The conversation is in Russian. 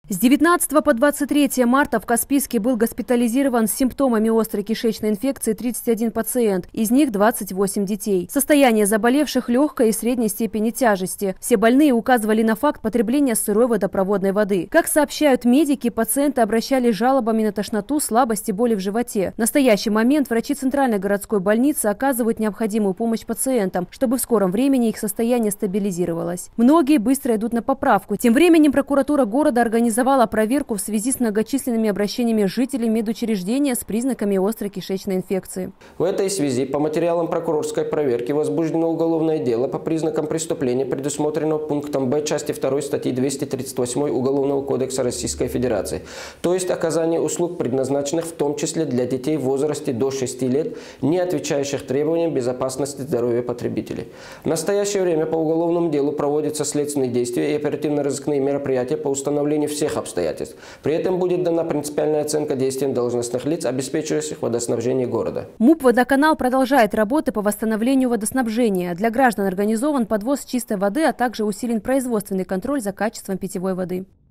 С 19 по 23 марта в Каспийске был госпитализирован с симптомами острой кишечной инфекции 31 пациент, из них 28 детей. Состояние заболевших легкой и средней степени тяжести. Все больные указывали на факт потребления сырой водопроводной воды. Как сообщают медики, пациенты обращались с жалобами на тошноту, слабость и боли в животе. В настоящий момент врачи Центральной городской больницы оказывают необходимую помощь пациентам, чтобы в скором времени их состояние стабилизировалось. Многие быстро идут на поправку. Тем временем прокуратура города организовала проверку в связи с многочисленными обращениями жителей медучреждения с признаками острой кишечной инфекции. В этой связи по материалам прокурорской проверки возбуждено уголовное дело по признакам преступления, предусмотренного пунктом Б части 2 статьи 238 Уголовного кодекса Российской Федерации, то есть оказание услуг, предназначенных в том числе для детей в возрасте до 6 лет, не отвечающих требованиям безопасности здоровья потребителей. В настоящее время по уголовному делу проводятся следственные действия и оперативно-розыскные мероприятия по установлению всех обстоятельств. При этом будет дана принципиальная оценка действиям должностных лиц, обеспечивающих водоснабжение города. МУП «Водоканал» продолжает работы по восстановлению водоснабжения. Для граждан организован подвоз чистой воды, а также усилен производственный контроль за качеством питьевой воды.